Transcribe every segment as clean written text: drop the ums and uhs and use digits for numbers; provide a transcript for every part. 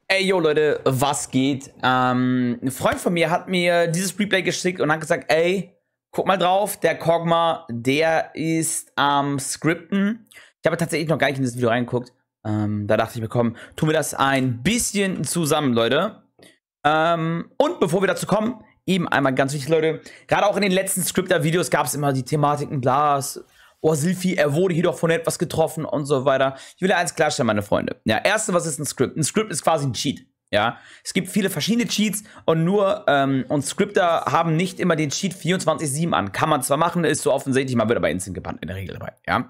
Ey, yo, Leute, was geht? Ein Freund von mir hat mir dieses Replay geschickt und hat gesagt, ey, guck mal drauf, der Kog'Maw, der ist am Skripten. Ich habe tatsächlich noch gar nicht in das Video reingeguckt. Da dachte ich mir, komm, tun wir das ein bisschen zusammen, Leute. Und bevor wir dazu kommen, eben einmal ganz wichtig, Leute, gerade auch in den letzten Scripter-Videos gab es immer die Thematiken, Glas, oh, Silphi, er wurde hier doch von etwas getroffen und so weiter. Ich will ja eins klarstellen, meine Freunde. Ja, erste, was ist ein Script? Ein Script ist quasi ein Cheat. Ja, es gibt viele verschiedene Cheats und und Scripter haben nicht immer den Cheat 24/7 an. Kann man zwar machen, ist so offensichtlich, man wird aber instant gebannt in der Regel dabei. Ja,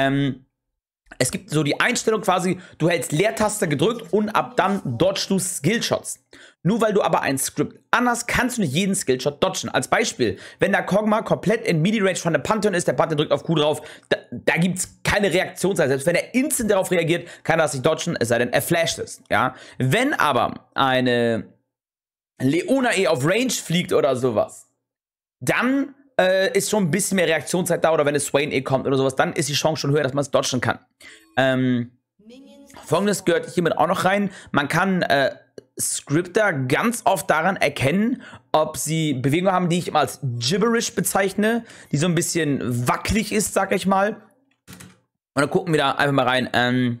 es gibt so die Einstellung quasi, du hältst Leertaste gedrückt und ab dann dodgst du Skillshots. Nur weil du aber ein Script anders kannst du nicht jeden Skillshot dodgen. Als Beispiel, wenn der Kog'Maw komplett in Midi-Range von dem Pantheon ist, der Pantheon drückt auf Q drauf, da gibt es keine Reaktionszeit. Selbst wenn er instant darauf reagiert, kann er das nicht dodgen, es sei denn, er flasht es. Ja? Wenn aber eine Leona auf Range fliegt oder sowas, dann ist schon ein bisschen mehr Reaktionszeit da, oder wenn es Swain kommt oder sowas, dann ist die Chance schon höher, dass man es dodgen kann. Folgendes gehört hiermit auch noch rein. Man kann Scripter ganz oft daran erkennen, ob sie Bewegungen haben, die ich immer als Gibberish bezeichne, die so ein bisschen wackelig ist, sag ich mal. Und dann gucken wir da einfach mal rein.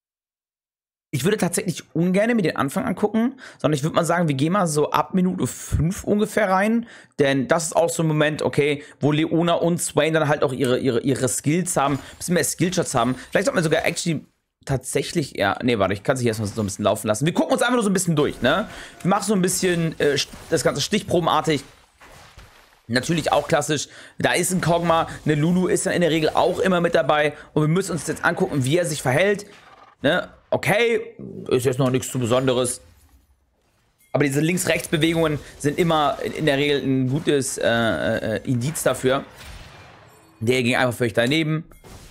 Ich würde tatsächlich ungern mir den Anfang angucken, sondern ich würde mal sagen, wir gehen mal so ab Minute 5 ungefähr rein. Denn das ist auch so ein Moment, okay, wo Leona und Swain dann halt auch ihre Skills haben, ein bisschen mehr Skillshots haben. Vielleicht sollte man sogar actually tatsächlich, ja, nee, warte, ich kann sie erstmal so ein bisschen laufen lassen. Wir gucken uns einfach nur so ein bisschen durch, ne? Wir machen so ein bisschen das Ganze stichprobenartig. Natürlich auch klassisch, da ist ein Kog'Maw, eine Lulu ist dann in der Regel auch immer mit dabei. Und wir müssen uns jetzt angucken, wie er sich verhält. Ne? Okay, ist jetzt noch nichts zu Besonderes. Aber diese Links-Rechts-Bewegungen sind immer in der Regel ein gutes Indiz dafür. Der ging einfach völlig daneben.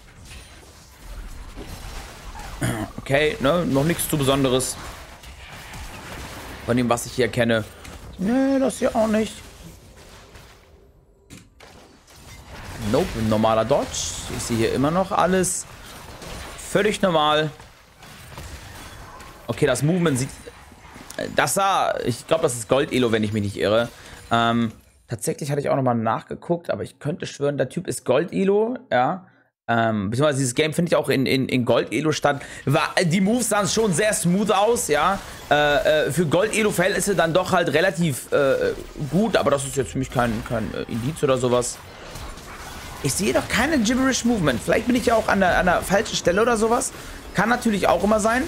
Okay, ne, noch nichts zu Besonderes. Von dem, was ich hier kenne. Ne, das hier auch nicht. Nope, ein normaler Dodge. Ich sehe hier immer noch alles völlig normal. Okay, das Movement sieht... Das sah... Ich glaube, das ist Gold-Elo, wenn ich mich nicht irre. Tatsächlich hatte ich auch nochmal nachgeguckt, aber ich könnte schwören, der Typ ist Gold-Elo, ja. Beziehungsweise dieses Game finde ich auch in Gold-Elo statt. Die Moves sahen schon sehr smooth aus, ja. Für Gold-Elo-Verhältnisse dann doch halt relativ gut, aber das ist jetzt für mich kein Indiz oder sowas. Ich sehe doch keine Gibberish-Movement. Vielleicht bin ich ja auch an der falschen Stelle oder sowas. Kann natürlich auch immer sein.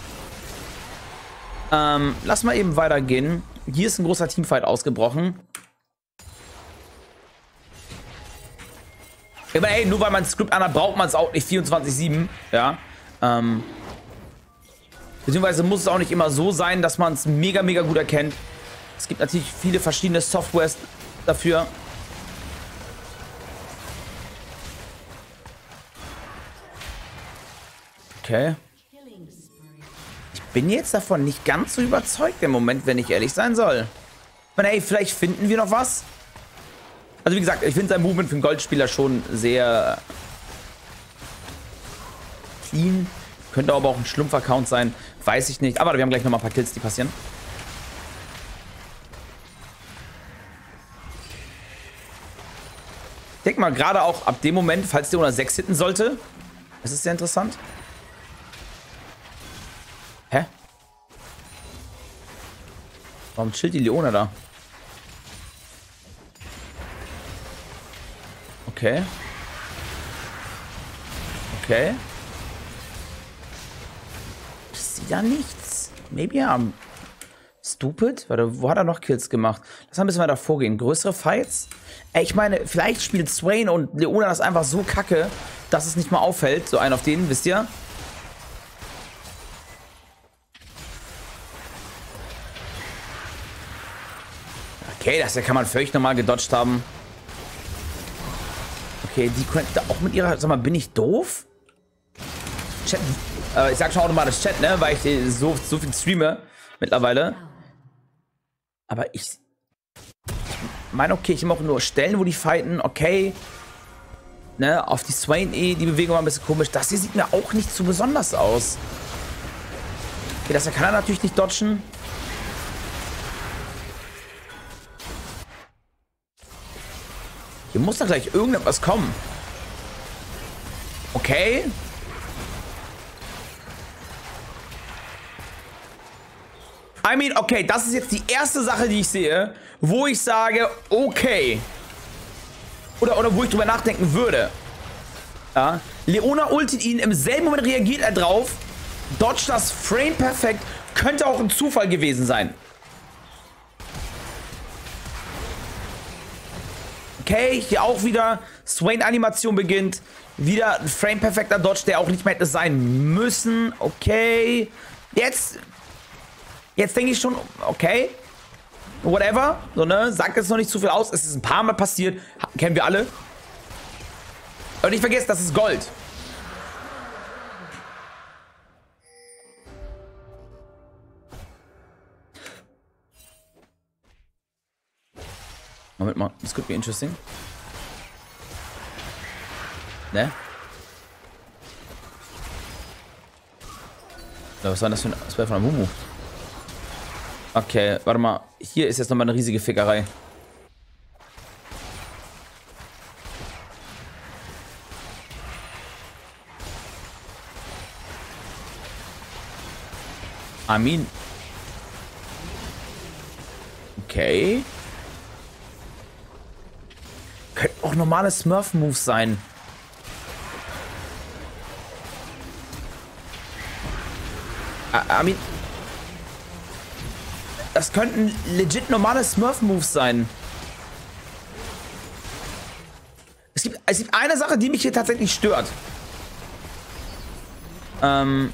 Lass mal eben weitergehen. Hier ist ein großer Teamfight ausgebrochen. Aber ey, nur weil man ein Skript anhat, braucht man es auch nicht 24/7. Ja. Beziehungsweise muss es auch nicht immer so sein, dass man es mega, mega gut erkennt. Es gibt natürlich viele verschiedene Softwares dafür. Okay. Ich bin jetzt davon nicht ganz so überzeugt im Moment, wenn ich ehrlich sein soll. Ich meine, ey, vielleicht finden wir noch was. Also wie gesagt, ich finde sein Movement für einen Goldspieler schon sehr clean. Könnte aber auch ein Schlumpf-Account sein. Weiß ich nicht. Aber wir haben gleich nochmal ein paar Kills, die passieren. Ich denke mal, gerade auch ab dem Moment, falls der unter 6 hitten sollte. Das ist sehr interessant. Hä? Warum chillt die Leona da? Okay. Okay. Ich sehe da nichts. Maybe I'm stupid? Warte, wo hat er noch Kills gemacht? Lass mal ein bisschen weiter vorgehen. Größere Fights? Ey, ich meine, vielleicht spielt Swain und Leona das einfach so kacke, dass es nicht mal auffällt. So einen auf denen, wisst ihr? Okay, das hier kann man völlig normal gedodged haben. Okay, die könnte auch mit ihrer... Sag mal, bin ich doof? Chat, ich sag schon automatisch Chat, ne? Weil ich so viel streame mittlerweile. Aber ich meine, okay, ich mache nur Stellen, wo die fighten. Okay. Ne, auf die Swain die Bewegung war ein bisschen komisch. Das hier sieht mir auch nicht so besonders aus. Okay, das kann er natürlich nicht dodgen. Hier muss doch gleich irgendetwas kommen. Okay. I mean, okay, das ist jetzt die erste Sache, die ich sehe, wo ich sage, okay. Oder wo ich drüber nachdenken würde. Ja. Leona ultet ihn, im selben Moment reagiert er drauf. Dodge das Frame perfekt. Könnte auch ein Zufall gewesen sein. Okay, hier auch wieder Swain-Animation beginnt. Wieder ein Frame-perfekter Dodge, der auch nicht mehr hätte sein müssen. Okay. Jetzt denke ich schon, okay. Whatever. So, ne? Sagt jetzt noch nicht zu viel aus. Es ist ein paar Mal passiert. Kennen wir alle. Und nicht vergessen, das ist Gold. Moment mal, das could be interesting. Ne? Was war das für ein Spell von Amumu? Okay, warte mal. Hier ist jetzt nochmal eine riesige Fickerei. Armin. Okay. Könnten auch normale Smurf-Moves sein. Armin. Das könnten legit normale Smurf-Moves sein. Es gibt eine Sache, die mich hier tatsächlich stört. Okay,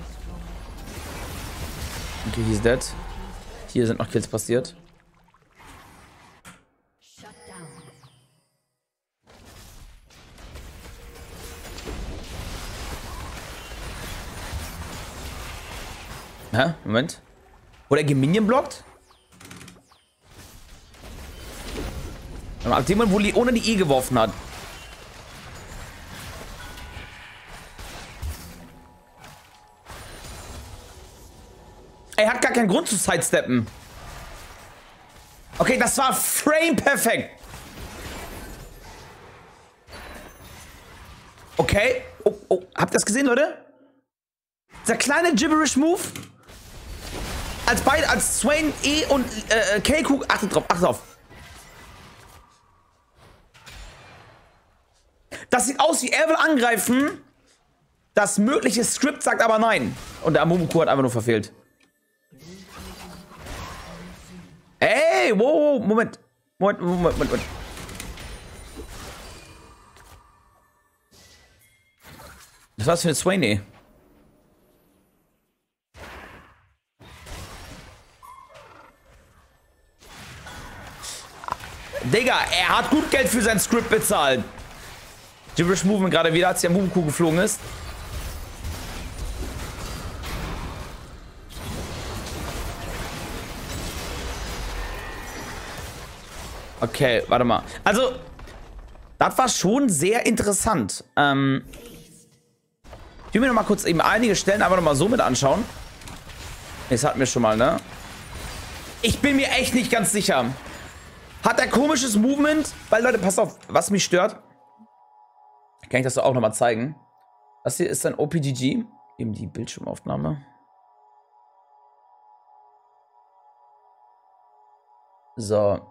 he's dead. Hier sind noch Kills passiert. Hä? Moment. Wurde er geminion blockt? Ab dem Moment, wo Leona die E geworfen hat. Er hat gar keinen Grund zu sidesteppen. Okay, das war Frame perfekt. Okay. Oh, habt ihr das gesehen, Leute? Dieser kleine Gibberish-Move. Als Swain E und Keiko. Achtet drauf. Das sieht aus wie er will angreifen. Das mögliche Skript sagt aber nein. Und der Amumu hat einfach nur verfehlt. Ey, wow, Moment. Was war das für eine Swain E? Digga, er hat gut Geld für sein Script bezahlt. Gibberish Movement gerade wieder, als der Mumu geflogen ist. Okay, warte mal. Also, das war schon sehr interessant. Ich will mir noch mal kurz eben einige Stellen einfach noch mal so mit anschauen. Das hatten wir schon mal, ne? Ich bin mir echt nicht ganz sicher. Hat er komisches Movement? Weil, Leute, passt auf, was mich stört. Kann ich das auch noch mal zeigen? Das hier ist ein OPGG. Eben die Bildschirmaufnahme. So.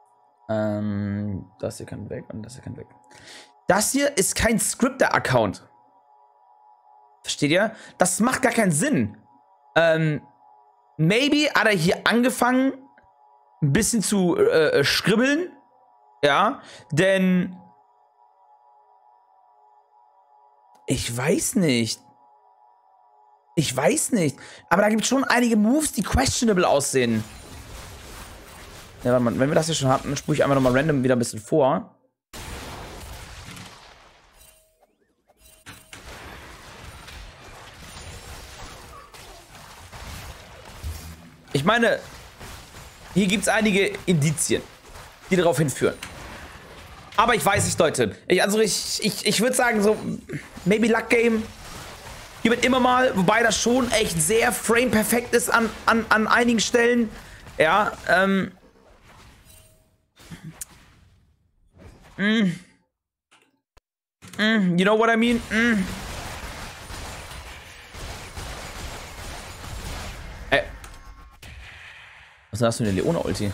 Das hier kann weg und das hier kann weg. Das hier ist kein Scripter-Account. Versteht ihr? Das macht gar keinen Sinn. Maybe hat er hier angefangen, ein bisschen zu skribbeln. Ja, denn ich weiß nicht. Aber da gibt es schon einige Moves, die questionable aussehen. Ja, warte mal, wenn wir das hier schon hatten, spule ich einfach nochmal random wieder ein bisschen vor. Ich meine, hier gibt es einige Indizien, die darauf hinführen. Aber ich weiß nicht, Leute. Ich würde sagen, so, maybe Luck Game. Hier wird immer mal, wobei das schon echt sehr frame-perfekt ist an einigen Stellen. Ja, you know what I mean? Ey. Was ist das für eine Leona-Ulti?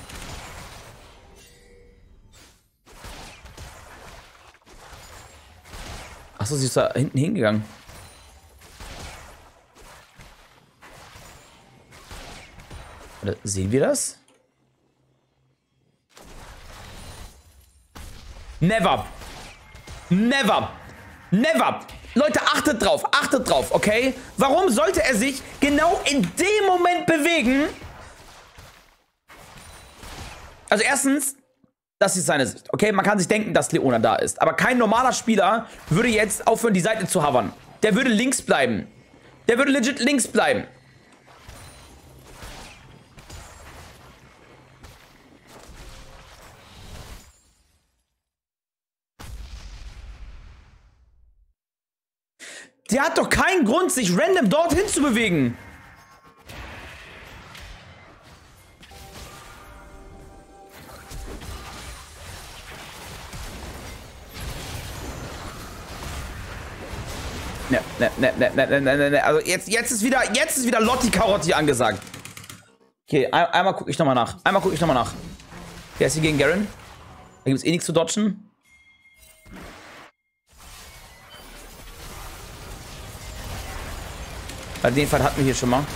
Achso, sie ist da hinten hingegangen. Oder sehen wir das? Never. Never. Never. Leute, achtet drauf, okay? Warum sollte er sich genau in dem Moment bewegen? Also erstens, das ist seine Sicht, okay? Man kann sich denken, dass Leona da ist. Aber kein normaler Spieler würde jetzt aufhören, die Seite zu hovern. Der würde links bleiben. Der würde legit links bleiben. Der hat doch keinen Grund, sich random dorthin zu bewegen. Ne. Also jetzt ist wieder Lotti Karotti angesagt. Okay, einmal gucke ich nochmal nach. Der ist hier gegen Garen. Da gibt es eh nichts zu dodgen. Bei den Fall hatten wir hier schon mal.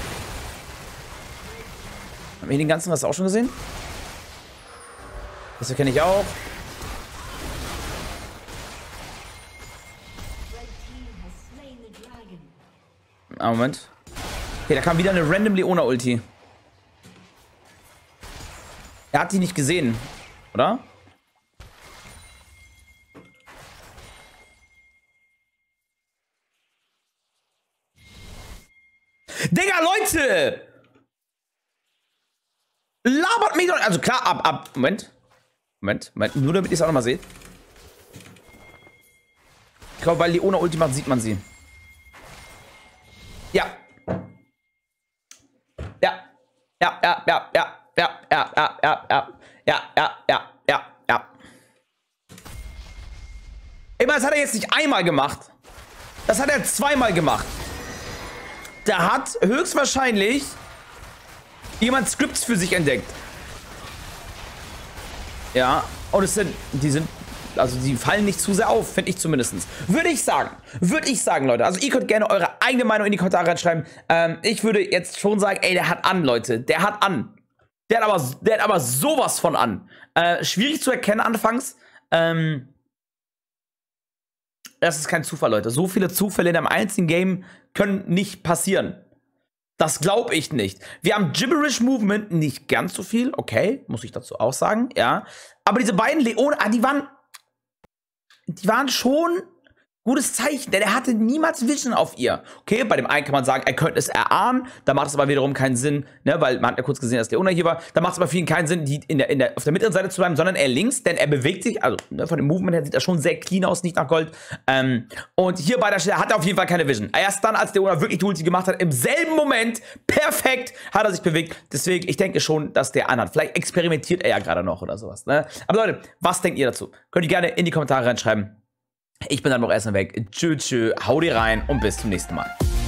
Haben wir den ganzen was auch schon gesehen? Das erkenne ich auch. Ah, Moment. Okay, da kam wieder eine random Leona-Ulti. Er hat die nicht gesehen, oder? Digga, Leute! Labert mich doch. Also klar, Moment, nur damit ihr es auch nochmal seht. Ich glaube, weil Leona Ulti macht, sieht man sie. Ja. Ey, das hat er jetzt nicht einmal gemacht. Das hat er zweimal gemacht. Da hat höchstwahrscheinlich jemand Scripts für sich entdeckt. Ja, und die fallen nicht zu sehr auf, finde ich zumindest. Würde ich sagen, Leute. Also ihr könnt gerne eure eigene Meinung in die Kommentare reinschreiben. Ich würde jetzt schon sagen, ey, der hat an, Leute. Der hat an. Der hat aber sowas von an. Schwierig zu erkennen anfangs. Das ist kein Zufall, Leute. So viele Zufälle in einem einzigen Game können nicht passieren. Das glaube ich nicht. Wir haben Gibberish Movement nicht ganz so viel. Okay, muss ich dazu auch sagen, ja. Aber diese beiden Leona, die waren schon gutes Zeichen, denn er hatte niemals Vision auf ihr. Okay, bei dem einen kann man sagen, er könnte es erahnen, da macht es aber wiederum keinen Sinn, ne, weil man hat ja kurz gesehen, dass Leona hier war, da macht es aber für ihn keinen Sinn, auf der mittleren Seite zu bleiben, sondern er links, denn er bewegt sich, also ne, von dem Movement her sieht er schon sehr clean aus, nicht nach Gold. Und hier bei der Stelle hat er auf jeden Fall keine Vision. Erst dann, als Leona wirklich die Ulti gemacht hat, im selben Moment, perfekt, hat er sich bewegt. Deswegen, ich denke schon, dass der anhat. Vielleicht experimentiert er ja gerade noch oder sowas, ne? Aber Leute, was denkt ihr dazu? Könnt ihr gerne in die Kommentare reinschreiben. Ich bin dann noch erstmal weg. Tschö, hau dir rein und bis zum nächsten Mal.